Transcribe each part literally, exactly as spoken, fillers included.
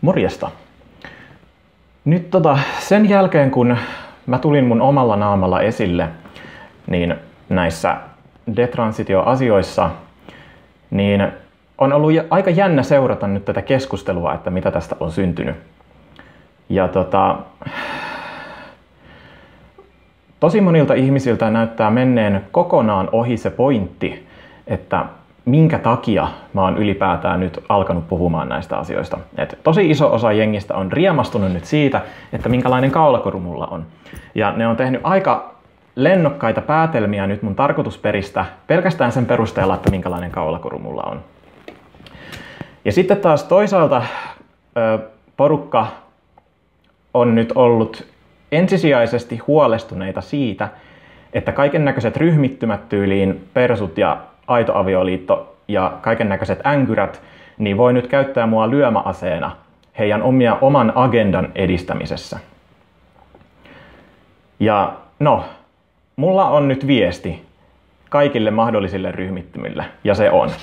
Morjesta. Nyt tota, sen jälkeen kun mä tulin mun omalla naamalla esille, niin näissä detransitio-asioissa, niin on ollut aika jännä seurata nyt tätä keskustelua, että mitä tästä on syntynyt. Ja tota, tosi monilta ihmisiltä näyttää menneen kokonaan ohi se pointti, että minkä takia mä oon ylipäätään nyt alkanut puhumaan näistä asioista. Et tosi iso osa jengistä on riemastunut nyt siitä, että minkälainen kaulakoru mulla on. Ja ne on tehnyt aika lennokkaita päätelmiä nyt mun tarkoitusperistä pelkästään sen perusteella, että minkälainen kaulakoru mulla on. Ja sitten taas toisaalta ö, porukka on nyt ollut ensisijaisesti huolestuneita siitä, että kaikennäköiset ryhmittymät tyyliin persut ja aitoavioliitto ja kaikennäköiset änkyrät, niin voi nyt käyttää mua lyömäaseena heidän omia, oman agendan edistämisessä. Ja no, mulla on nyt viesti kaikille mahdollisille ryhmittymille, ja se on: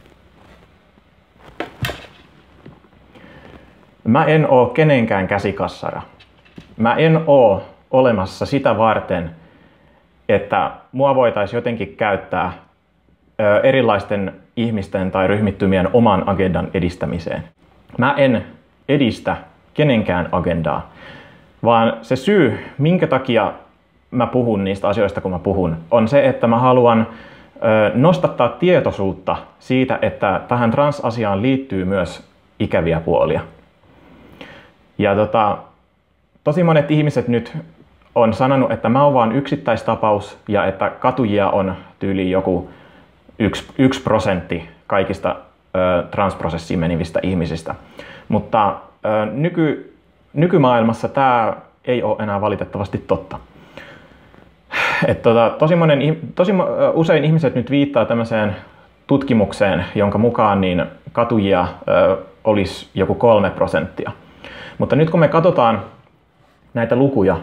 mä en oo kenenkään käsikassara. Mä en oo olemassa sitä varten, että mua voitaisiin jotenkin käyttää erilaisten ihmisten tai ryhmittymien oman agendan edistämiseen. Mä en edistä kenenkään agendaa, vaan se syy, minkä takia mä puhun niistä asioista, kun mä puhun, on se, että mä haluan nostattaa tietoisuutta siitä, että tähän transasiaan liittyy myös ikäviä puolia. Ja tota, tosi monet ihmiset nyt on sanonut, että mä oon vaan yksittäistapaus ja että katujia on tyyliin joku yksi, yksi prosentti kaikista ö, transprosessiin menivistä ihmisistä. Mutta ö, nyky, nykymaailmassa tämä ei ole enää valitettavasti totta. Et tota, tosi, monen, tosi usein ihmiset nyt viittaa tämmöiseen tutkimukseen, jonka mukaan niin katujia ö, olisi joku kolme prosenttia. Mutta nyt kun me katsotaan näitä lukuja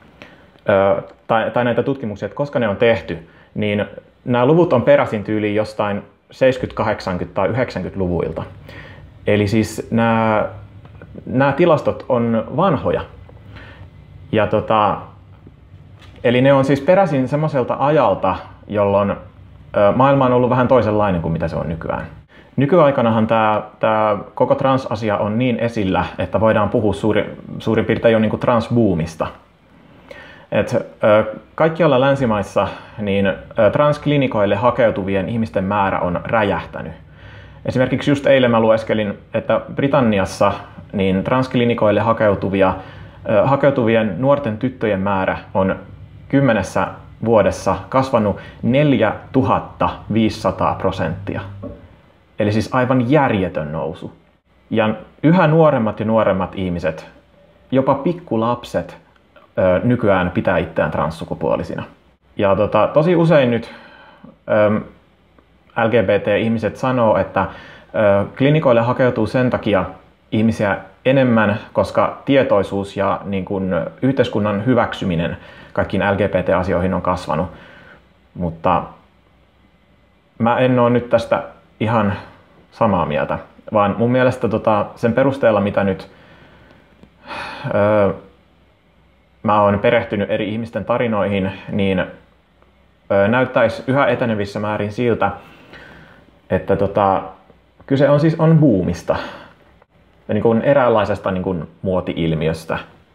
ö, tai, tai näitä tutkimuksia, että koska ne on tehty, niin nämä luvut on peräisin tyyliin jostain seitsemänkymmentä-, kahdeksankymmentä- tai yhdeksänkymmentäluvuilta. Eli siis nämä, nämä tilastot on vanhoja. Ja tota, eli ne on siis peräisin semmoiselta ajalta, jolloin maailma on ollut vähän toisenlainen kuin mitä se on nykyään. Nykyaikanahan tämä, tämä koko transasia on niin esillä, että voidaan puhua suuri, suurin piirtein jo niin kuin transboomista. Et, ö, kaikkialla länsimaissa niin, ö, transklinikoille hakeutuvien ihmisten määrä on räjähtänyt. Esimerkiksi just eilen mä lueskelin, että Britanniassa niin transklinikoille hakeutuvia, ö, hakeutuvien nuorten tyttöjen määrä on kymmenessä vuodessa kasvanut neljätuhatta viisisataa prosenttia. Eli siis aivan järjetön nousu. Ja yhä nuoremmat ja nuoremmat ihmiset, jopa pikkulapset, nykyään pitää itseään transsukupuolisina. Ja tota, tosi usein nyt ähm, L G B T-ihmiset sanoo, että äh, klinikoille hakeutuu sen takia ihmisiä enemmän, koska tietoisuus ja niin kun, yhteiskunnan hyväksyminen kaikkiin L G B T-asioihin on kasvanut. Mutta mä en ole nyt tästä ihan samaa mieltä, vaan mun mielestä tota, sen perusteella, mitä nyt äh, mä oon perehtynyt eri ihmisten tarinoihin, niin ö, näyttäisi yhä etenevissä määrin siltä, että tota, kyse on siis on boomista, ja niin kuin eräänlaisesta niin kuin muoti-ilmiöstä.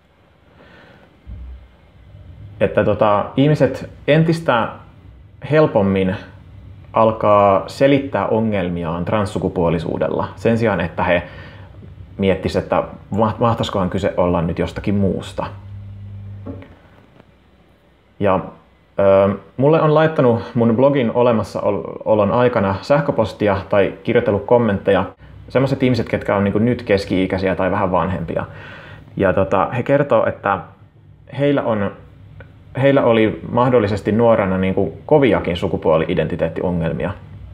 Että tota, ihmiset entistä helpommin alkaa selittää ongelmiaan transsukupuolisuudella sen sijaan, että he miettisivät, että mahtaisikohan kyse olla nyt jostakin muusta. Ja ö, mulle on laittanut mun blogin olemassaolon aikana sähköpostia tai kirjoitellut kommentteja sellaiset ihmiset, ketkä on niin kuin nyt keski-ikäisiä tai vähän vanhempia. Ja tota, he kertoo, että heillä, on, heillä oli mahdollisesti nuorena niin kuin koviakin sukupuoli-identiteettiongelmia.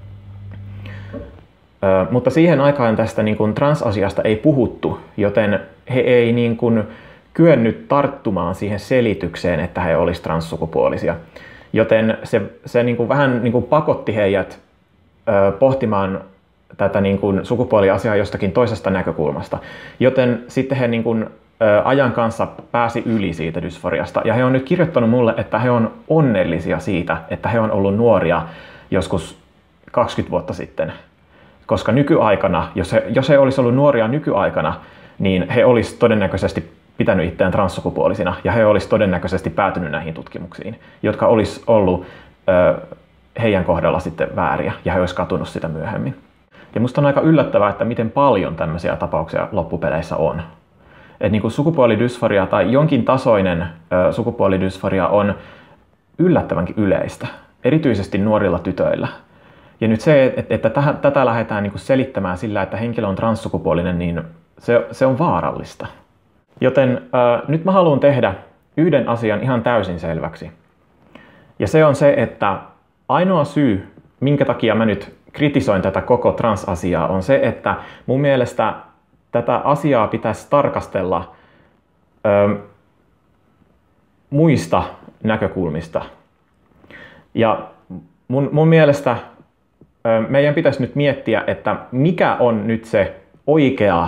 Ö, mutta siihen aikaan tästä niin kuin transasiasta ei puhuttu, joten he ei niin kuin kyennyt tarttumaan siihen selitykseen, että he olisivat transsukupuolisia. Joten se, se niin kuin vähän niin kuin pakotti heidät ö, pohtimaan tätä niin kuin sukupuoliasiaa jostakin toisesta näkökulmasta. Joten sitten he niin kuin, ä, ajan kanssa pääsi yli siitä dysforiasta. Ja he on nyt kirjoittanut mulle, että he on onnellisia siitä, että he on ollut nuoria joskus kaksikymmentä vuotta sitten. Koska nykyaikana, jos he, jos he olisi ollut nuoria nykyaikana, niin he olisi todennäköisesti pitänyt itseään transsukupuolisina ja he olisi todennäköisesti päätynyt näihin tutkimuksiin, jotka olisi ollut ö, heidän kohdalla sitten vääriä ja he olisi katunut sitä myöhemmin. Ja musta on aika yllättävää, että miten paljon tämmöisiä tapauksia loppupeleissä on. Että niin kuin sukupuolidysforia tai jonkin tasoinen ö, sukupuolidysforia on yllättävänkin yleistä, erityisesti nuorilla tytöillä. Ja nyt se, että, että täh, tätä lähdetään niin kuin selittämään sillä, että henkilö on transsukupuolinen, niin se, se on vaarallista. Joten äh, nyt mä haluan tehdä yhden asian ihan täysin selväksi. Ja se on se, että ainoa syy, minkä takia mä nyt kritisoin tätä koko transasiaa, on se, että mun mielestä tätä asiaa pitäisi tarkastella ö, muista näkökulmista. Ja mun, mun mielestä ö, meidän pitäisi nyt miettiä, että mikä on nyt se oikea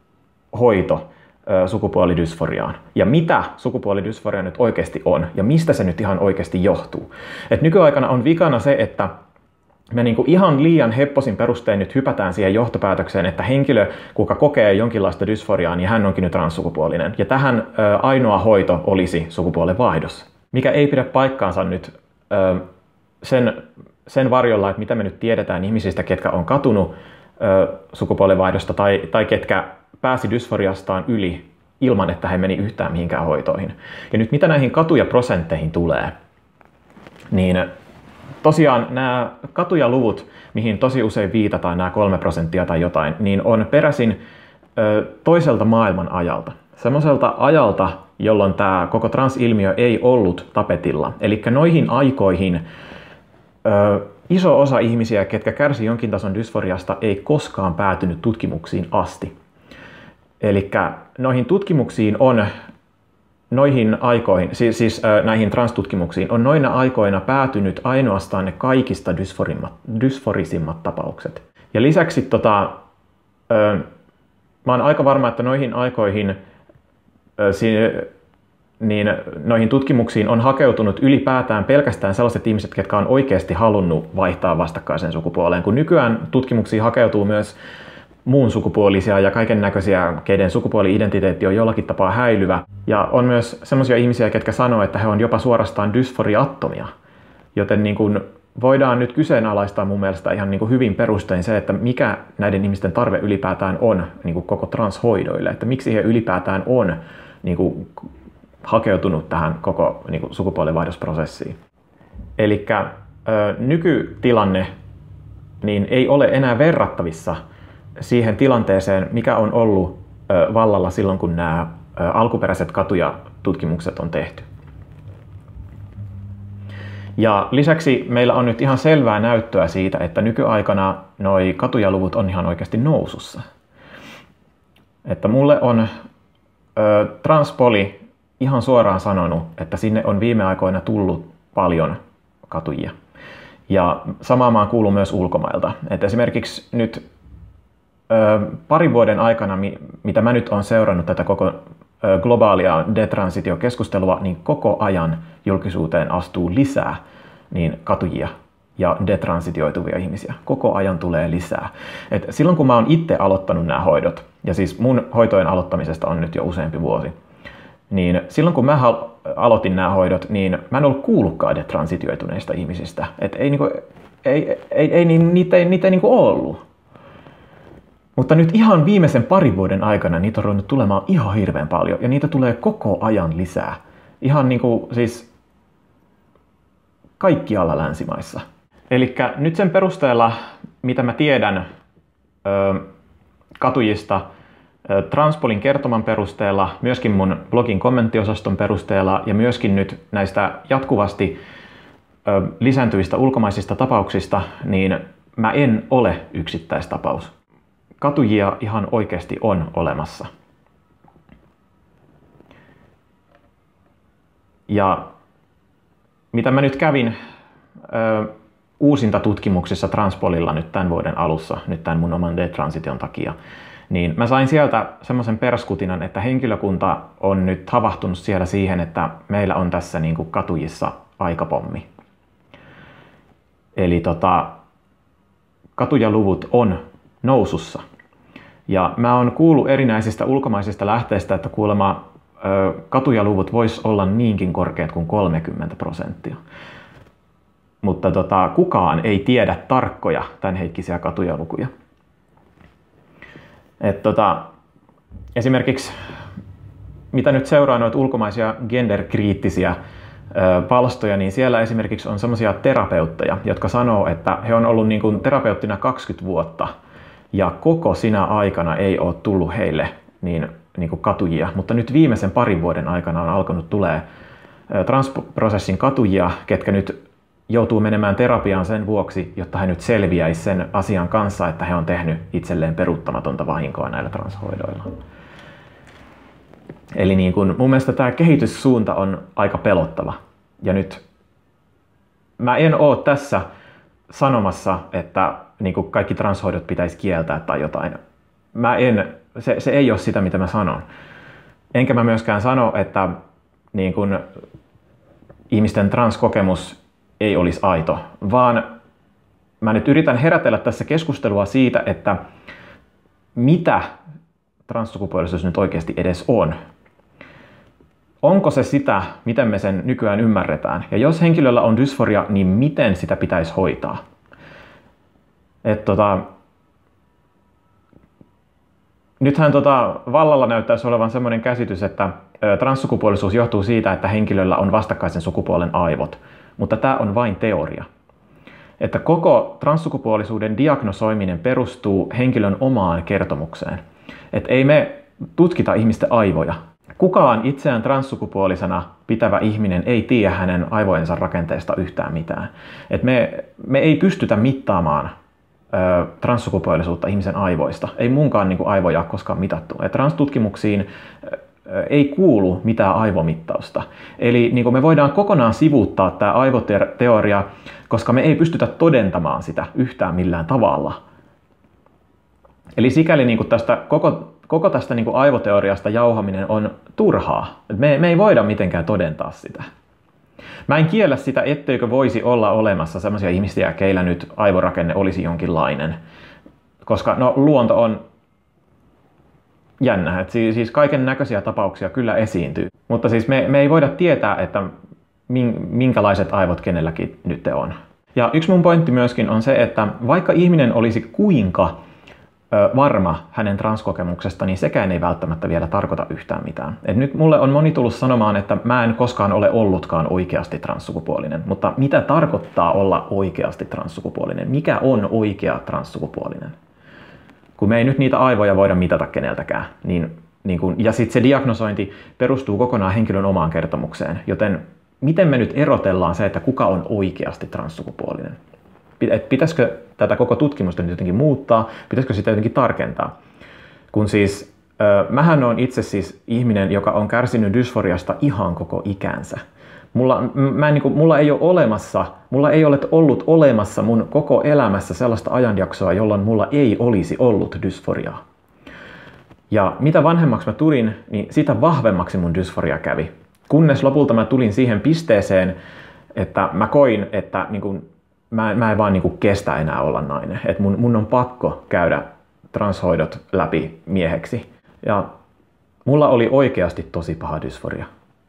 hoito sukupuolidysforiaan ja mitä sukupuolidysforia nyt oikeasti on ja mistä se nyt ihan oikeasti johtuu. Et nykyaikana on vikana se, että me niinku ihan liian hepposin perustein nyt hypätään siihen johtopäätökseen, että henkilö, kuka kokee jonkinlaista dysforiaa, niin hän onkin nyt transsukupuolinen. Ja tähän ö, ainoa hoito olisi sukupuolen vaihdos, mikä ei pidä paikkaansa nyt ö, sen, sen varjolla, että mitä me nyt tiedetään ihmisistä, ketkä on katunut ö, sukupuolen vaihdosta tai, tai ketkä pääsi dysforiastaan yli ilman, että he meni yhtään mihinkään hoitoihin. Ja nyt mitä näihin katujaprosentteihin tulee, niin tosiaan nämä katujaluvut, mihin tosi usein viitataan, nämä kolme prosenttia tai jotain, niin on peräisin ö, toiselta maailman ajalta. Semmoiselta ajalta, jolloin tämä koko transilmiö ei ollut tapetilla. Eli noihin aikoihin ö, iso osa ihmisiä, ketkä kärsivät jonkin tason dysforiasta, ei koskaan päätynyt tutkimuksiin asti. Eli noihin tutkimuksiin on, noihin aikoihin, siis, siis äh, näihin transtutkimuksiin on noina aikoina päätynyt ainoastaan ne kaikista dysforisimmat tapaukset. Ja lisäksi tota, äh, mä oon aika varma, että noihin aikoihin, äh, si, niin noihin tutkimuksiin on hakeutunut ylipäätään pelkästään sellaiset ihmiset, jotka on oikeasti halunnut vaihtaa vastakkaisen sukupuoleen, kun nykyään tutkimuksiin hakeutuu myös muun sukupuolisia ja kaiken näköisiä, keiden sukupuoli-identiteetti on jollakin tapaa häilyvä. Ja on myös sellaisia ihmisiä, ketkä sanoo, että he on jopa suorastaan dysforiattomia. Joten niin kuin voidaan nyt kyseenalaistaa mun mielestä ihan niin kuin hyvin perustein se, että mikä näiden ihmisten tarve ylipäätään on niin kuin koko transhoidoille. Että miksi he ylipäätään on niin kuin hakeutunut tähän koko niin kuin sukupuolenvaihdosprosessiin. Eli nykytilanne niin ei ole enää verrattavissa siihen tilanteeseen, mikä on ollut ö, vallalla silloin, kun nämä ö, alkuperäiset katujatutkimukset on tehty. Ja lisäksi meillä on nyt ihan selvää näyttöä siitä, että nykyaikana noi katujaluvut on ihan oikeasti nousussa. Että mulle on ö, transpoli ihan suoraan sanonut, että sinne on viime aikoina tullut paljon katujia. Ja samaa maan kuuluu myös ulkomailta. Et esimerkiksi nyt parin vuoden aikana, mitä mä nyt olen seurannut tätä koko globaalia detransitiokeskustelua, niin koko ajan julkisuuteen astuu lisää niin katujia ja detransitioituvia ihmisiä. Koko ajan tulee lisää. Et silloin kun mä oon itse aloittanut nämä hoidot, ja siis mun hoitojen aloittamisesta on nyt jo useampi vuosi, niin silloin kun mä aloitin nämä hoidot, niin mä en ollut kuullutkaan detransitioituneista ihmisistä. Et ei, niinku, ei, ei, ei, niitä ei, niitä ei niinku ollut. Mutta nyt ihan viimeisen parin vuoden aikana niitä on ruvennut tulemaan ihan hirveän paljon ja niitä tulee koko ajan lisää. Ihan niin kuin siis kaikkialla länsimaissa. Eli nyt sen perusteella, mitä mä tiedän ö, katujista, ö, Transpolin kertoman perusteella, myöskin mun blogin kommenttiosaston perusteella ja myöskin nyt näistä jatkuvasti ö, lisääntyvistä ulkomaisista tapauksista, niin mä en ole yksittäistapaus. Katujia ihan oikeasti on olemassa. Ja mitä mä nyt kävin ö, uusinta tutkimuksissa Transpolilla nyt tämän vuoden alussa, nyt tämän mun oman detransition takia, niin mä sain sieltä semmoisen perskutinan, että henkilökunta on nyt havahtunut siellä siihen, että meillä on tässä niin kuin katujissa aikapommi. Eli tota, katujaluvut on nousussa. Ja mä oon kuullut erinäisistä ulkomaisista lähteistä, että kuulemma ö, katujaluvut vois olla niinkin korkeat kuin kolmekymmentä prosenttia. Mutta tota, kukaan ei tiedä tarkkoja tämänhetkisiä katujalukuja. Et tota, esimerkiksi mitä nyt seuraa noita ulkomaisia genderkriittisiä ö, palstoja, niin siellä esimerkiksi on semmoisia terapeutteja, jotka sanoo, että he on ollut niin kuin terapeuttina kaksikymmentä vuotta ja koko sinä aikana ei ole tullut heille niin, niin kuin katujia, mutta nyt viimeisen parin vuoden aikana on alkanut tulee ö, transprosessin katujia, ketkä nyt joutuu menemään terapiaan sen vuoksi, jotta he nyt selviäisi sen asian kanssa, että he on tehnyt itselleen peruuttamatonta vahinkoa näillä transhoidoilla. Eli niin kun, mun mielestä tämä kehityssuunta on aika pelottava. Ja nyt mä en oo tässä sanomassa, että niin kun kaikki transhoidot pitäisi kieltää tai jotain. Mä en, se, se ei ole sitä, mitä mä sanon. Enkä mä myöskään sano, että niin kun, ihmisten transkokemus ei olisi aito, vaan mä nyt yritän herätellä tässä keskustelua siitä, että mitä transsukupuolisuus nyt oikeasti edes on. Onko se sitä, miten me sen nykyään ymmärretään? Ja jos henkilöllä on dysforia, niin miten sitä pitäisi hoitaa? Et tota, nythän tota, vallalla näyttäisi olevan sellainen käsitys, että transsukupuolisuus johtuu siitä, että henkilöllä on vastakkaisen sukupuolen aivot. Mutta tämä on vain teoria. Että koko transsukupuolisuuden diagnosoiminen perustuu henkilön omaan kertomukseen. Että ei me tutkita ihmisten aivoja. Kukaan itseään transsukupuolisena pitävä ihminen ei tiedä hänen aivojensa rakenteesta yhtään mitään. Että me, me ei pystytä mittaamaan ö, transsukupuolisuutta ihmisen aivoista. Ei munkaan niin kuin aivoja koskaan mitattu. Et transtutkimuksiin ei kuulu mitään aivomittausta. Eli niin kuin me voidaan kokonaan sivuuttaa tämä aivoteoria, koska me ei pystytä todentamaan sitä yhtään millään tavalla. Eli sikäli niin kuin tästä, koko, koko tästä niin kuin aivoteoriasta jauhaminen on turhaa. Me, me ei voida mitenkään todentaa sitä. Mä en kiellä sitä, etteikö voisi olla olemassa sellaisia ihmisiä, keillä nyt aivorakenne olisi jonkinlainen. Koska no, luonto on jännä, että siis kaiken näköisiä tapauksia kyllä esiintyy. Mutta siis me, me ei voida tietää, että minkälaiset aivot kenelläkin nyt on. Ja yksi mun pointti myöskin on se, että vaikka ihminen olisi kuinka ö, varma hänen transkokemuksesta, niin sekään ei välttämättä vielä tarkoita yhtään mitään. Et nyt mulle on moni tullut sanomaan, että mä en koskaan ole ollutkaan oikeasti transsukupuolinen. Mutta mitä tarkoittaa olla oikeasti transsukupuolinen? Mikä on oikea transsukupuolinen? Kun me ei nyt niitä aivoja voida mitata keneltäkään, niin, niin kun, ja sitten se diagnosointi perustuu kokonaan henkilön omaan kertomukseen, joten miten me nyt erotellaan se, että kuka on oikeasti transsukupuolinen? Et pitäisikö tätä koko tutkimusta nyt jotenkin muuttaa, pitäisikö sitä jotenkin tarkentaa? Kun siis, äh, mähän on itse siis ihminen, joka on kärsinyt dysforiasta ihan koko ikänsä. Mulla, mä en, niin kuin, mulla ei ole olemassa, mulla ei ole ollut olemassa mun koko elämässä sellaista ajanjaksoa, jolloin mulla ei olisi ollut dysforiaa. Ja mitä vanhemmaksi mä tulin, niin sitä vahvemmaksi mun dysforia kävi. Kunnes lopulta mä tulin siihen pisteeseen, että mä koin, että niin kuin, mä, mä en vaan niin kuin kestä enää olla nainen. Että mun, mun on pakko käydä transhoidot läpi mieheksi. Ja mulla oli oikeasti tosi paha dysforia.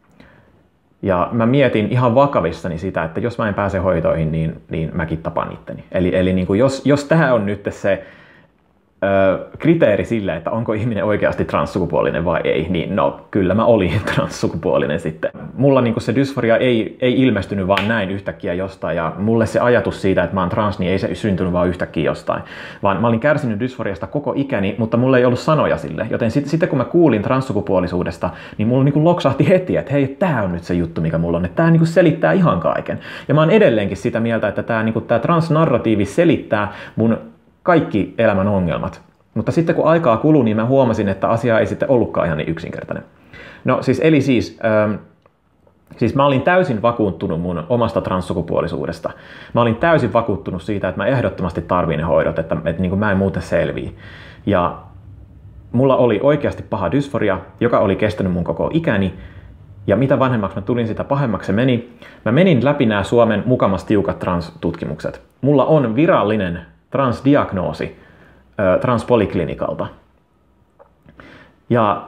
Ja mä mietin ihan vakavissani sitä, että jos mä en pääse hoitoihin, niin, niin mäkin tapan itteni. Eli, eli niin kuin jos, jos tämä on nyt se ö, kriteeri sille, että onko ihminen oikeasti transsukupuolinen vai ei, niin no kyllä mä olin transsukupuolinen sitten. Mulla niin kuin se dysforia ei, ei ilmestynyt vaan näin yhtäkkiä jostain, ja mulle se ajatus siitä, että mä oon trans, niin ei se syntynyt vaan yhtäkkiä jostain. Vaan mä olin kärsinyt dysforiasta koko ikäni, mutta mulla ei ollut sanoja sille. Joten sit, sitten kun mä kuulin transsukupuolisuudesta, niin mulla niin kuin loksahti heti, että hei, tää on nyt se juttu, mikä mulla on. Että tää niin kuin selittää ihan kaiken. Ja mä oon edelleenkin sitä mieltä, että tää, niin kuin, tää transnarratiivi selittää mun kaikki elämän ongelmat. Mutta sitten kun aikaa kului, niin mä huomasin, että asia ei sitten ollutkaan ihan niin yksinkertainen. No siis, eli siis, ähm, Siis mä olin täysin vakuuttunut mun omasta transsukupuolisuudesta. Mä olin täysin vakuuttunut siitä, että mä ehdottomasti tarviin ne hoidot, että, että niin kuin mä en muuten selviä. Ja mulla oli oikeasti paha dysforia, joka oli kestänyt mun koko ikäni. Ja mitä vanhemmaksi mä tulin, sitä pahemmaksi se meni. Mä menin läpi nämä Suomen mukamas tiukat transtutkimukset. Mulla on virallinen transdiagnoosi ö, transpoliklinikalta. Ja,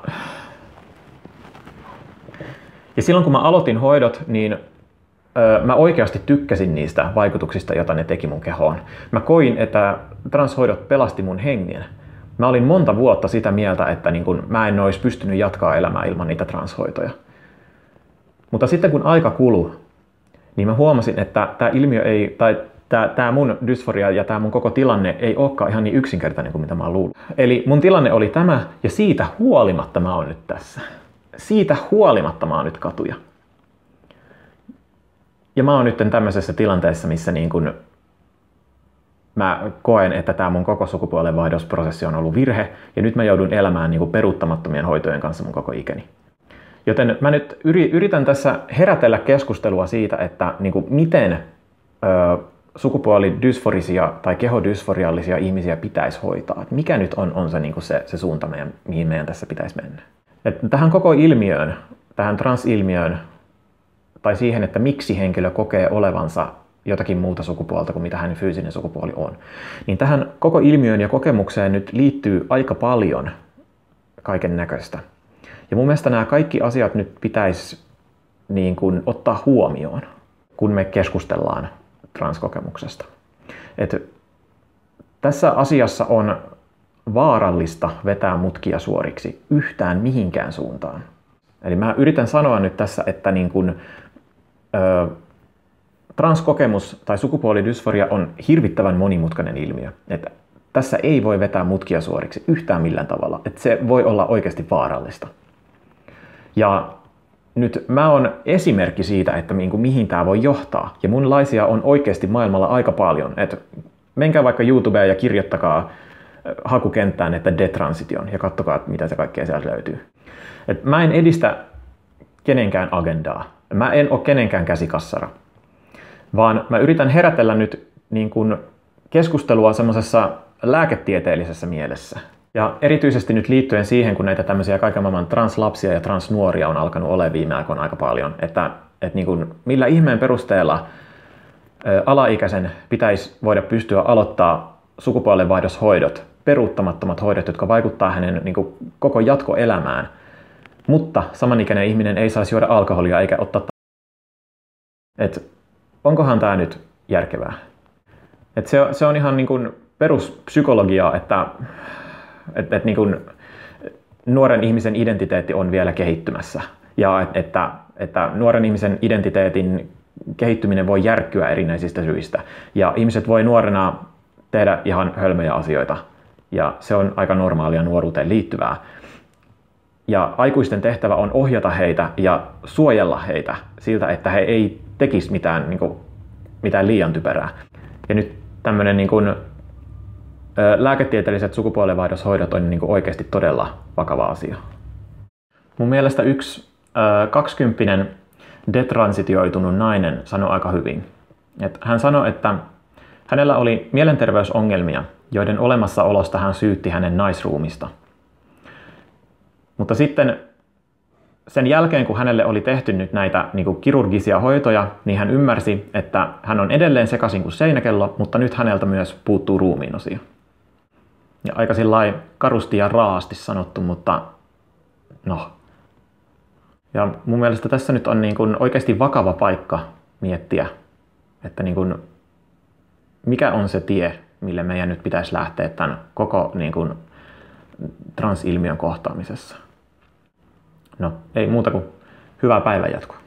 ja silloin kun mä aloitin hoidot, niin ö, mä oikeasti tykkäsin niistä vaikutuksista, joita ne teki mun kehoon. Mä koin, että transhoidot pelasti mun hengen. Mä olin monta vuotta sitä mieltä, että niin kun mä en olisi pystynyt jatkaa elämää ilman niitä transhoitoja. Mutta sitten kun aika kului, niin mä huomasin, että tämä ilmiö ei, tai tämä mun dysforia ja tämä mun koko tilanne ei olekaan ihan niin yksinkertainen kuin mitä mä luulin. Eli mun tilanne oli tämä, ja siitä huolimatta mä oon nyt tässä. Siitä huolimatta mä oon nyt katuja. Ja mä oon nyt tämmöisessä tilanteessa, missä niin kun mä koen, että tämä mun koko sukupuolenvaihdosprosessi on ollut virhe, ja nyt mä joudun elämään niin kuin peruuttamattomien hoitojen kanssa mun koko ikäni. Joten mä nyt yritän tässä herätellä keskustelua siitä, että niin kuin miten ö, sukupuolidysforisia tai kehodysforiallisia ihmisiä pitäisi hoitaa. Että mikä nyt on, on se, niin kuin se, se suunta, meidän, mihin meidän tässä pitäisi mennä. Et tähän koko ilmiöön, tähän transilmiöön, tai siihen, että miksi henkilö kokee olevansa jotakin muuta sukupuolta kuin mitä hänen fyysinen sukupuoli on, niin tähän koko ilmiöön ja kokemukseen nyt liittyy aika paljon kaiken näköistä. Ja mun mielestä nämä kaikki asiat nyt pitäisi niin kuin ottaa huomioon, kun me keskustellaan transkokemuksesta. Et tässä asiassa on vaarallista vetää mutkia suoriksi yhtään mihinkään suuntaan. Eli mä yritän sanoa nyt tässä, että niin kuin, ö, transkokemus tai sukupuolidysforia on hirvittävän monimutkainen ilmiö. Et tässä ei voi vetää mutkia suoriksi yhtään millään tavalla. Et se voi olla oikeasti vaarallista. Ja nyt mä oon esimerkki siitä, että mi- mihin tämä voi johtaa. Ja munlaisia on oikeasti maailmalla aika paljon. Et menkää vaikka YouTubeen ja kirjoittakaa hakukenttään, että detransition, ja katsokaa, mitä se kaikkea sieltä löytyy. Et mä en edistä kenenkään agendaa. Mä en ole kenenkään käsikassara. Vaan mä yritän herätellä nyt niin kun keskustelua semmoisessa lääketieteellisessä mielessä. Ja erityisesti nyt liittyen siihen, kun näitä tämmöisiä kaiken maailman translapsia ja transnuoria on alkanut olemaan viime aikoina aika paljon, että, että niin kuin, millä ihmeen perusteella ä, alaikäisen pitäisi voida pystyä aloittaa sukupuolenvaihdoshoidot, peruuttamattomat hoidot, jotka vaikuttaa hänen niin kuin, koko jatkoelämään, mutta samanikäinen ihminen ei saisi juoda alkoholia eikä ottaa. Et onkohan tämä nyt järkevää? Et se, se on ihan niin kuin peruspsykologiaa, että Että et, niin nuoren ihmisen identiteetti on vielä kehittymässä ja et, että, että nuoren ihmisen identiteetin kehittyminen voi järkkyä erinäisistä syistä. Ja ihmiset voi nuorena tehdä ihan hölmöjä asioita ja se on aika normaalia nuoruuteen liittyvää. Ja aikuisten tehtävä on ohjata heitä ja suojella heitä siltä, että he ei tekisi mitään, niin kuin, mitään liian typerää. Ja nyt tämmöinen niin kuin lääketieteelliset sukupuolenvaihdoshoidot on niin kuin oikeasti todella vakava asia. Mun mielestä yksi kaksikymppinen detransitioitunut nainen sanoi aika hyvin. Et hän sanoi, että hänellä oli mielenterveysongelmia, joiden olemassaolosta hän syytti hänen naisruumista. Mutta sitten sen jälkeen, kun hänelle oli tehty nyt näitä niin kuin kirurgisia hoitoja, niin hän ymmärsi, että hän on edelleen sekaisin kuin seinäkello, mutta nyt häneltä myös puuttuu ruumiinosia. Ja aika sillai karusti ja raasti sanottu, mutta no. Ja mun mielestä tässä nyt on niin kuin oikeasti vakava paikka miettiä, että niin kuin mikä on se tie, mille meidän nyt pitäisi lähteä tämän koko niin kuin transilmiön kohtaamisessa. No, ei muuta kuin hyvää päivänjatkoa.